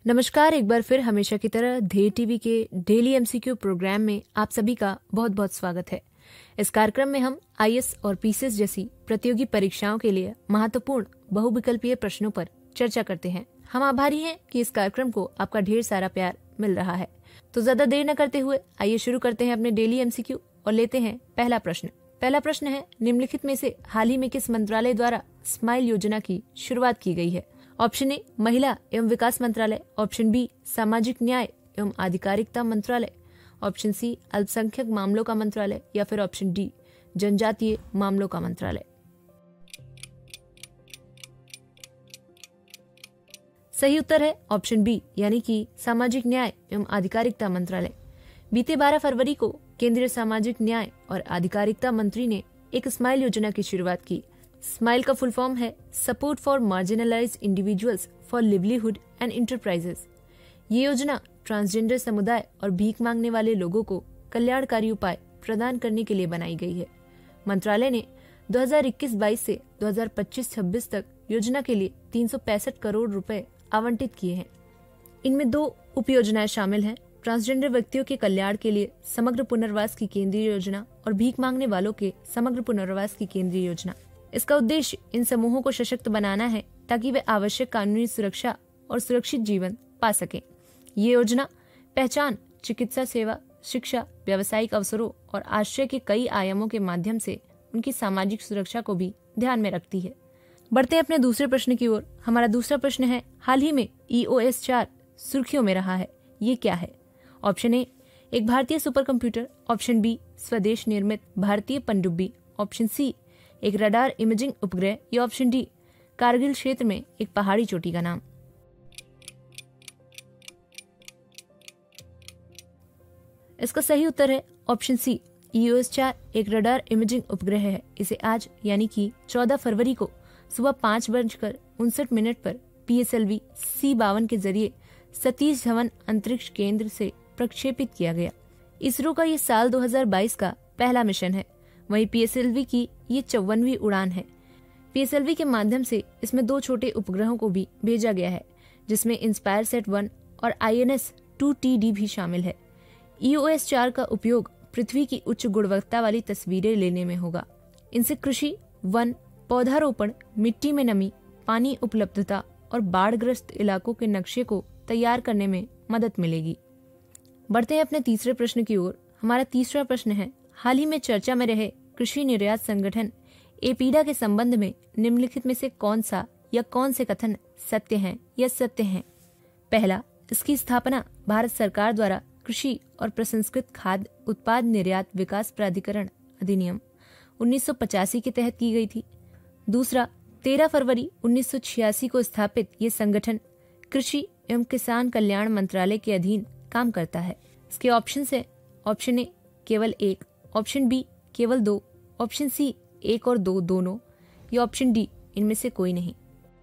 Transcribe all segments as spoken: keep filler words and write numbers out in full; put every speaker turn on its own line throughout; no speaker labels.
नमस्कार, एक बार फिर हमेशा की तरह ध्येय टीवी के डेली एमसीक्यू प्रोग्राम में आप सभी का बहुत बहुत स्वागत है। इस कार्यक्रम में हम आईएएस और पीसीएस जैसी प्रतियोगी परीक्षाओं के लिए महत्वपूर्ण बहुविकल्पीय प्रश्नों पर चर्चा करते हैं। हम आभारी हैं कि इस कार्यक्रम को आपका ढेर सारा प्यार मिल रहा है। तो ज्यादा देर न करते हुए आइए शुरू करते हैं अपने डेली एमसीक्यू और लेते हैं पहला प्रश्न। पहला प्रश्न है, निम्नलिखित में से हाल ही में किस मंत्रालय द्वारा स्माइल योजना की शुरुआत की गई है? ऑप्शन ए महिला एवं विकास मंत्रालय, ऑप्शन बी सामाजिक न्याय एवं आधिकारिकता मंत्रालय, ऑप्शन सी अल्पसंख्यक मामलों का मंत्रालय या फिर ऑप्शन डी जनजातीय मामलों का मंत्रालय। सही उत्तर है ऑप्शन बी यानी कि सामाजिक न्याय एवं आधिकारिकता मंत्रालय। बीते बारह फरवरी को केंद्रीय सामाजिक न्याय और आधिकारिकता मंत्री ने एक स्माइल योजना की शुरुआत की। स्माइल का फुल फॉर्म है support for marginalised individuals for livelihood and enterprises. ये योजना ट्रांसजेंडर समुदाय और भीख मांगने वाले लोगों को कल्याणकारी उपाय प्रदान करने के लिए बनाई गई है। मंत्रालय ने दो हज़ार इक्कीस बाईस से दो हज़ार पच्चीस छब्बीस तक योजना के लिए तीन सौ पैंसठ करोड़ रुपए आवंटित किए हैं। इनमें दो उप योजनाएं शामिल हैं, ट्रांसजेंडर व्यक्तियों के कल्याण के लिए समग्र पुनर्वास की केंद्रीय योजना और भीख मांगने वालों के समग्र पुनर्वास की केंद्रीय योजना। इसका उद्देश्य इन समूहों को सशक्त बनाना है ताकि वे आवश्यक कानूनी सुरक्षा और सुरक्षित जीवन पा सकें। ये योजना पहचान, चिकित्सा सेवा, शिक्षा, व्यावसायिक अवसरों और आश्रय के कई आयामों के माध्यम से उनकी सामाजिक सुरक्षा को भी ध्यान में रखती है। बढ़ते हैं अपने दूसरे प्रश्न की ओर। हमारा दूसरा प्रश्न है, हाल ही में ई ओ एस चार सुर्खियों में रहा है, ये क्या है? ऑप्शन ए एक भारतीय सुपर कंप्यूटर, ऑप्शन बी स्वदेश निर्मित भारतीय पनडुब्बी, ऑप्शन सी एक रडार इमेजिंग उपग्रह या ऑप्शन डी कारगिल क्षेत्र में एक पहाड़ी चोटी का नाम। इसका सही उत्तर है ऑप्शन सी ई ओ एस चार एक रडार इमेजिंग उपग्रह है। इसे आज यानी कि चौदह फरवरी को सुबह पाँच बजकर उनसठ मिनट पर P S L V C बावन के जरिए सतीश धवन अंतरिक्ष केंद्र से प्रक्षेपित किया गया। इसरो का ये साल दो हज़ार बाईस का पहला मिशन है। वहीं पी एस एल वी की ये चौवनवीं उड़ान है। पी एस एल वी के माध्यम से इसमें दो छोटे उपग्रहों को भी भेजा गया है, जिसमें इंस्पायर सेट वन और I N S two T D भी शामिल है। ई ओ एस चार का उपयोग पृथ्वी की उच्च गुणवत्ता वाली तस्वीरें लेने में होगा। इनसे कृषि, वन, पौधारोपण, मिट्टी में नमी, पानी उपलब्धता और बाढ़ग्रस्त इलाकों के नक्शे को तैयार करने में मदद मिलेगी। बढ़ते हैं अपने तीसरे प्रश्न की ओर। हमारा तीसरा प्रश्न है, हाल ही में चर्चा में रहे कृषि निर्यात संगठन एपीडा के संबंध में निम्नलिखित में से कौन सा या कौन से कथन सत्य हैं या सत्य हैं? पहला, इसकी स्थापना भारत सरकार द्वारा कृषि और प्रसंस्कृत खाद्य उत्पाद निर्यात विकास प्राधिकरण अधिनियम उन्नीस सौ पचासी के तहत की गई थी। दूसरा, तेरह फरवरी उन्नीस सौ छियासी को स्थापित ये संगठन कृषि एवं किसान कल्याण मंत्रालय के अधीन काम करता है। इसके ऑप्शन है ऑप्शन ए केवल एक, ऑप्शन बी केवल दो, ऑप्शन सी एक और दो दोनों या ऑप्शन डी इनमें से कोई नहीं।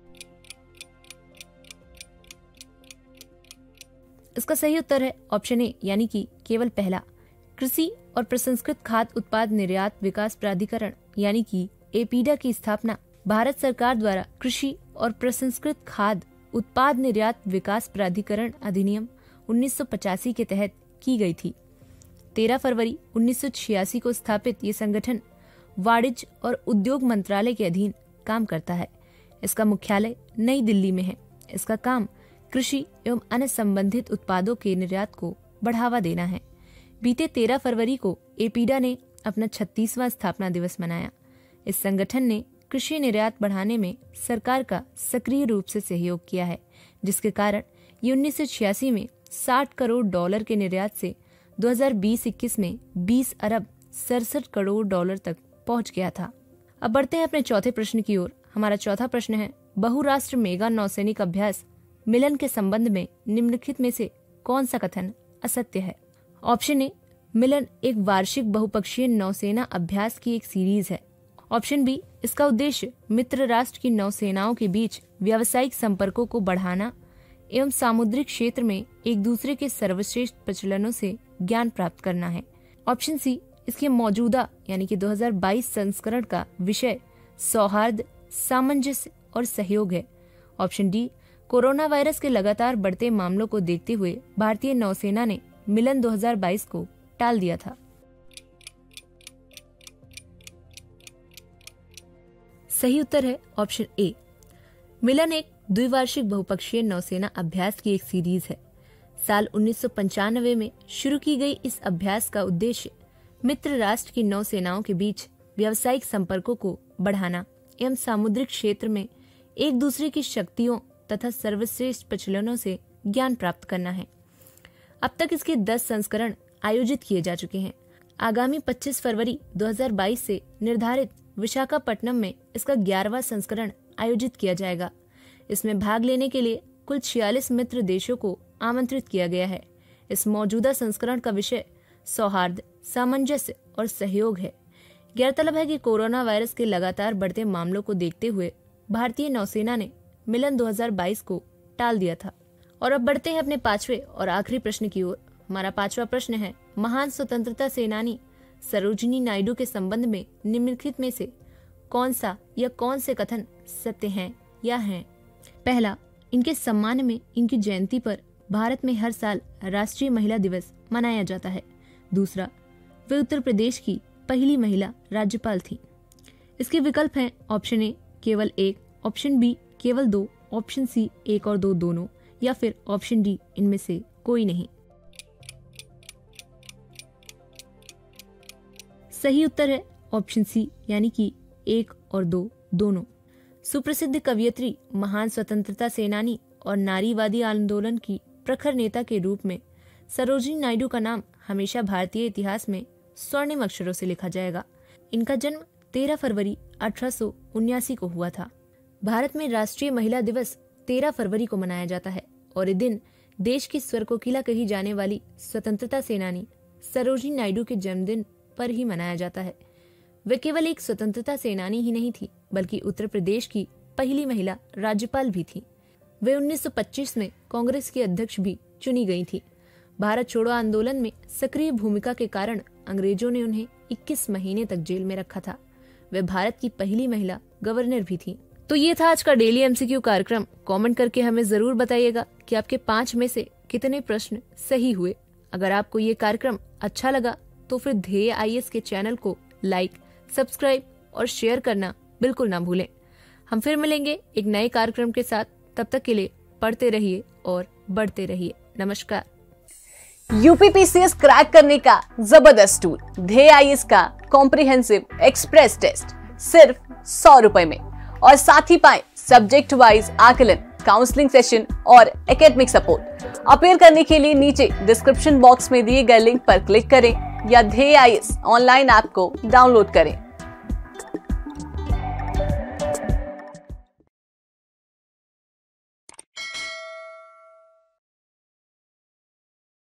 इसका सही उत्तर है ऑप्शन ए यानी कि केवल पहला। कृषि और प्रसंस्कृत खाद्य उत्पाद निर्यात विकास प्राधिकरण यानी कि एपीडा की स्थापना भारत सरकार द्वारा कृषि और प्रसंस्कृत खाद्य उत्पाद निर्यात विकास प्राधिकरण अधिनियम उन्नीस सौ पचासी के तहत की गई थी। तेरह फरवरी उन्नीस सौ छियासी को स्थापित ये संगठन वाणिज्य और उद्योग मंत्रालय के अधीन काम करता है। इसका मुख्यालय नई दिल्ली में है। इसका काम कृषि एवं अन्य संबंधित उत्पादों के निर्यात को बढ़ावा देना है। बीते तेरह फरवरी को एपीडा ने अपना छत्तीसवां स्थापना दिवस मनाया। इस संगठन ने कृषि निर्यात बढ़ाने में सरकार का सक्रिय रूप से सहयोग किया है, जिसके कारण ये उन्नीस सौ छियासी में साठ करोड़ डॉलर के निर्यात से दो हज़ार बीस इक्कीस में बीस अरब सड़सठ करोड़ डॉलर तक पहुंच गया था। अब बढ़ते हैं अपने चौथे प्रश्न की ओर। हमारा चौथा प्रश्न है, बहुराष्ट्र मेगा नौसैनिक अभ्यास मिलन के संबंध में निम्नलिखित में से कौन सा कथन असत्य है? ऑप्शन ए मिलन एक वार्षिक बहुपक्षीय नौसेना अभ्यास की एक सीरीज है। ऑप्शन बी इसका उद्देश्य मित्र राष्ट्र की नौसेनाओं के बीच व्यावसायिक संपर्कों को बढ़ाना एवं सामुद्रिक क्षेत्र में एक दूसरे के सर्वश्रेष्ठ प्रचलनों से ज्ञान प्राप्त करना है। ऑप्शन सी इसके मौजूदा यानी कि दो हज़ार बाईस संस्करण का विषय सौहार्द, सामंजस्य और सहयोग है। ऑप्शन डी कोरोना वायरस के लगातार बढ़ते मामलों को देखते हुए भारतीय नौसेना ने मिलन दो हज़ार बाईस को टाल दिया था। सही उत्तर है ऑप्शन ए। मिलन एक द्विवार्षिक बहुपक्षीय नौसेना अभ्यास की एक सीरीज है। साल उन्नीस सौ पंचानवे में शुरू की गई इस अभ्यास का उद्देश्य मित्र राष्ट्र की नौसेनाओं के बीच व्यावसायिक संपर्कों को बढ़ाना एवं सामुद्रिक क्षेत्र में एक दूसरे की शक्तियों तथा सर्वश्रेष्ठ प्रचलनों से ज्ञान प्राप्त करना है। अब तक इसके दस संस्करण आयोजित किए जा चुके हैं। आगामी पच्चीस फरवरी दो हज़ार बाईस से निर्धारित विशाखापट्टनम में इसका ग्यारहवां संस्करण आयोजित किया जाएगा। इसमें भाग लेने के लिए कुल छियालीस मित्र देशों को आमंत्रित किया गया है। इस मौजूदा संस्करण का विषय सौहार्द, सामंजस्य और सहयोग है। गौरतलब है कि कोरोना वायरस के लगातार बढ़ते मामलों को देखते हुए भारतीय नौसेना ने मिलन दो हज़ार बाईस को टाल दिया था। और अब बढ़ते हैं अपने पांचवे और आखिरी प्रश्न की ओर। हमारा पांचवा प्रश्न है, महान स्वतंत्रता सेनानी सरोजिनी नायडू के संबंध में निम्नलिखित में से कौन सा या कौन से कथन सत्य हैं या हैं? पहला, इनके सम्मान में इनकी जयंती पर भारत में हर साल राष्ट्रीय महिला दिवस मनाया जाता है। दूसरा, वे उत्तर प्रदेश की पहली महिला राज्यपाल थी। इसके विकल्प हैं ऑप्शन ए केवल एक, ऑप्शन बी केवल दो, ऑप्शन सी एक और दो दोनों, या फिर ऑप्शन डी इनमें से कोई नहीं। सही उत्तर है ऑप्शन सी यानी कि एक और दो दोनों। सुप्रसिद्ध कवयित्री, महान स्वतंत्रता सेनानी और नारीवादी आंदोलन की प्रखर नेता के रूप में सरोजिनी नायडू का नाम हमेशा भारतीय इतिहास में स्वर्णिम अक्षरों से लिखा जाएगा। इनका जन्म तेरह फरवरी अठारह सौ उन्यासी को हुआ था। भारत में राष्ट्रीय महिला दिवस तेरह फरवरी को मनाया जाता है और ये दिन देश की स्वर कोकिला कही जाने वाली स्वतंत्रता सेनानी सरोजिनी नायडू के जन्मदिन पर ही मनाया जाता है। वे केवल एक स्वतंत्रता सेनानी ही नहीं थी, बल्कि उत्तर प्रदेश की पहली महिला राज्यपाल भी थी। वे उन्नीस सौ पच्चीस में कांग्रेस की अध्यक्ष भी चुनी गई थी। भारत छोड़ो आंदोलन में सक्रिय भूमिका के कारण अंग्रेजों ने उन्हें इक्कीस महीने तक जेल में रखा था। वे भारत की पहली महिला गवर्नर भी थी। तो ये था आज का डेली एमसीक्यू कार्यक्रम। कमेंट करके हमें जरूर बताइएगा कि आपके पांच में से कितने प्रश्न सही हुए। अगर आपको ये कार्यक्रम अच्छा लगा तो फिर ध्येय आईएएस के चैनल को लाइक, सब्सक्राइब और शेयर करना बिल्कुल ना भूलें। हम फिर मिलेंगे एक नए कार्यक्रम के साथ। तब तक के लिए पढ़ते रहिए और बढ़ते रहिए। नमस्कार।
यूपीपीसीएस क्रैक करने का जबरदस्त टूल ध्येय आईएएस का कॉम्प्रिहेंसिव एक्सप्रेस टेस्ट सिर्फ सौ रुपए में, और साथ ही पाएं सब्जेक्ट वाइज आकलन, काउंसलिंग सेशन और एकेडमिक सपोर्ट। अपेयर करने के लिए नीचे डिस्क्रिप्शन बॉक्स में दिए गए लिंक पर क्लिक करें या ध्येय आईएएस ऑनलाइन ऐप को डाउनलोड करें।